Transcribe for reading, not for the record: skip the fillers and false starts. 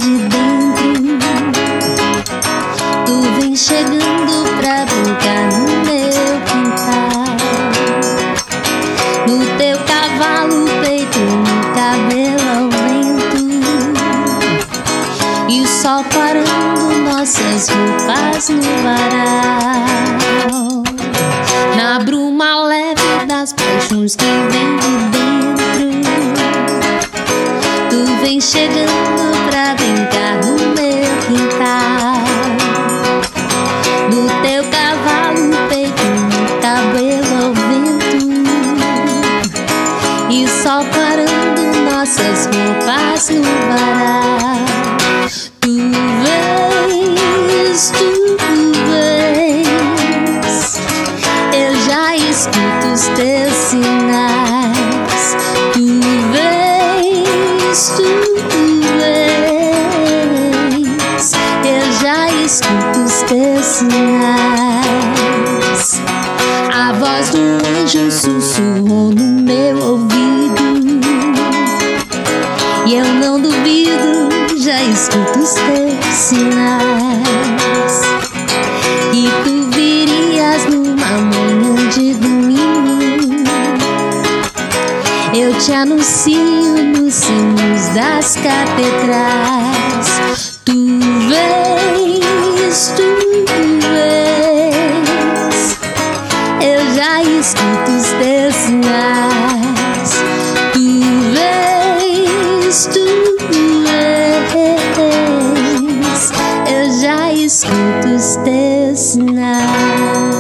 de dentro. Tu vem chegando pra brincar no meu quintal, no teu cavalo, peito, no cabelo ao vento, e o sol parando nossas roupas no varal, na bruma leve das paixões que vem de dentro. Tu vem chegando pra brincar no meu quintal, no teu cavalo, peito, no cabelo ao vento, e o sol parando nossas roupas no varal. Tu vens, eu já escuto os teus sinais. Tu vens, eu já escuto os teus sinais. A voz do anjo sussurrou no meu ouvido, e eu não duvido, já escuto os teus sinais, que tu virias numa manhã de domingo. Eu te anuncio nos sinos das catedrais. Tu vens, eu já escuto os teus sinais. Tu vens, eu já escuto os teus sinais.